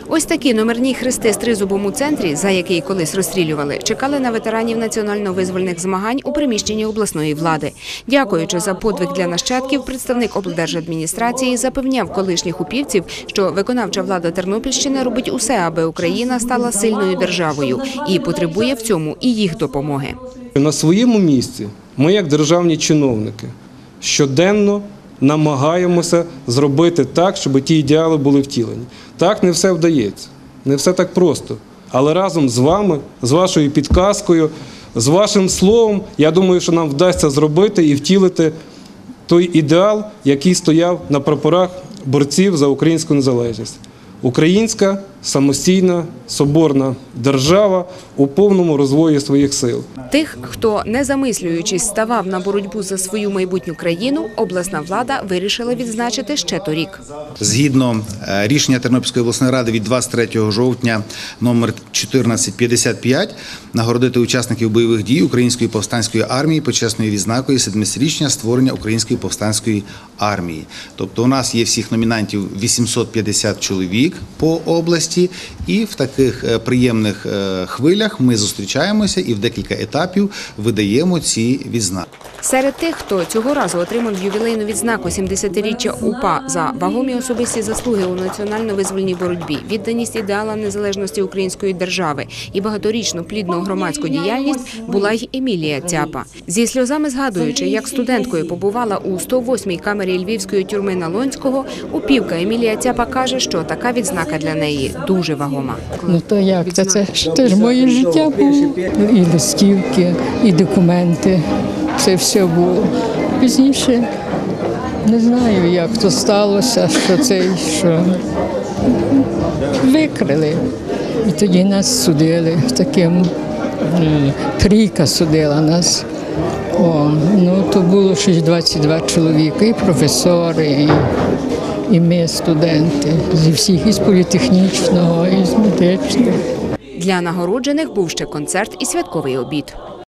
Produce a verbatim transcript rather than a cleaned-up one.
Ось такі номерні хрести з тризубом у центрі, за який колись розстрілювали, чекали на ветеранів національно-визвольних змагань у приміщенні обласної влади. Дякуючи за подвиг для нащадків, представник облдержадміністрації запевняв колишніх упівців, що виконавча влада Тернопільщини робить усе, аби Україна стала сильною державою і потребує в цьому і їх допомоги. На своєму місці ми, як державні чиновники, щоденно намагаємося зробити так, щоб ті ідеали були втілені. Так не все вдається, не все так просто. Але разом з вами, з вашою підказкою, з вашим словом, я думаю, що нам вдасться зробити і втілити той ідеал, який стояв на прапорах борців за українську незалежність. Українська самостійна, соборна держава у повному розвої своїх сил. Тих, хто, не замислюючись, ставав на боротьбу за свою майбутню країну, обласна влада вирішила відзначити ще торік. Згідно рішення Тернопільської обласної ради від двадцять третього жовтня номер чотирнадцять п'ятдесят п'ять нагородити учасників бойових дій Української повстанської армії почесною відзнакою седемдесятиріччя створення Української повстанської армії. Тобто у нас є всіх номінантів вісімсот п'ятдесят чоловік по області, і в таких приємних хвилях ми зустрічаємося і в декілька етапів видаємо ці відзнаки. Серед тих, хто цього разу отримав ювілейну відзнаку сімдесятиріччя УПА за вагомі особисті заслуги у національно-визвольній боротьбі, відданість ідеалам незалежності української держави і багаторічну плідну громадську діяльність, була й Емілія Цяпа. Зі сльозами згадуючи, як студенткою побувала у сто восьмій камері львівської тюрми Налонського, упівка Емілія Цяпа каже, що така відзнака для неї дуже вагома. Ну то як, це, це ж теж моє життя було. І листівки, і документи. Це все було. Пізніше не знаю, як то сталося, що це, що викрили. І тоді нас судили, таким трійка судила нас. О, ну то було щось двадцять два чоловіка, і професори, і, і ми, студенти, зі всіх, із політехнічного, і з медичного. Для нагороджених був ще концерт і святковий обід.